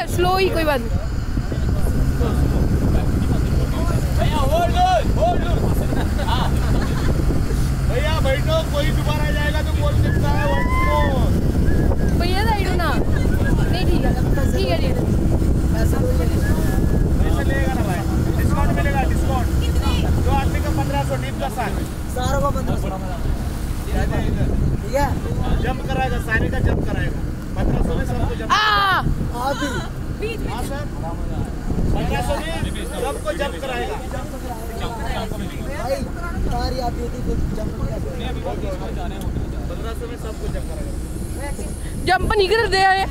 Slow ही, कोई बात नहीं। भैया बैठो, कोई दोबारा जाएगा तो बोल सकता है भैया साइड हो ना। नहीं ठीक है, ठीक है ठीक है। पैसे लेगा ना भाई, डिस्काउंट मिलेगा, डिस्काउंट। दो आदमी का 1500, डीप का साथ सारों का 1500। ठीक है, जंप कराएगा, सारे का जंप कराएगा 1500 में सबको जंप। हाँ सर, 1500 में सबको जंप कराएगा। भाई कार आती थी फिर जंप 1500 में सबको जंप कराएगा। जंप नहीं कर दे आए।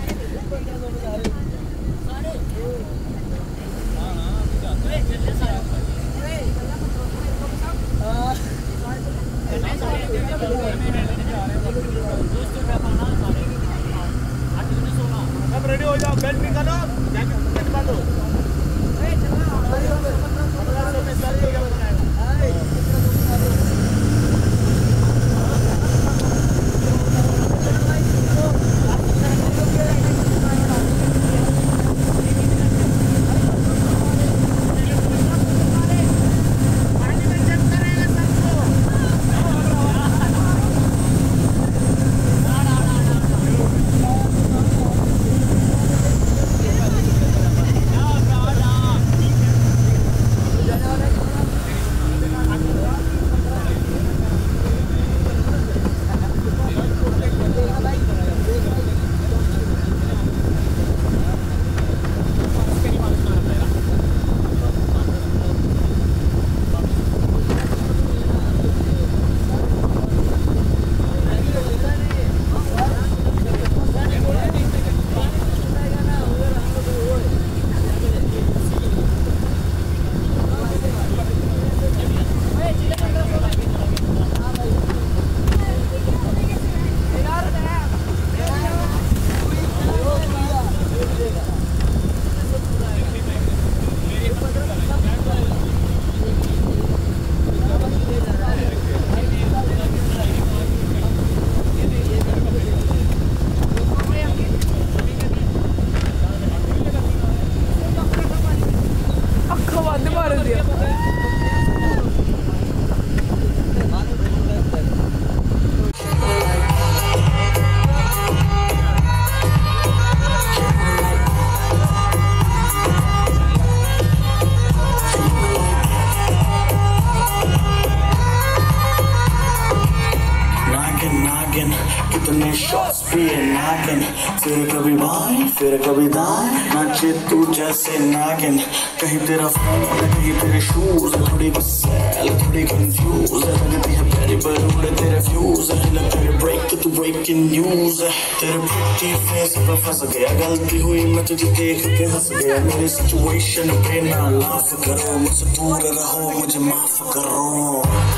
सब रेडी हो जाओ, बेल्ट निकालो, जैकेट बांधो। 1500 में सबको जंप कराएगा। कितने शॉट्स पिए नागिन, फिर कभी बाएं फिर कभी दाएं, नाचे तू जैसे नागिन। कहीं तेरा फोन कहीं तेरे शूज, थोड़ी गुस्सैल थोड़ी कंफ्यूज, लगती है प्यारी पर उड़े तेरे फ्यूज, लग तेरे ब्रेक तो तू ब्रेकिंग न्यूज। तेरे प्रिटी फेस पे फंस गया, गलती हुई मैं तुझे देख के हंस गया। मेरी सिचुएशन पे ना लाफ करो, मुझसे दूर रहो, मुझे माफ करो।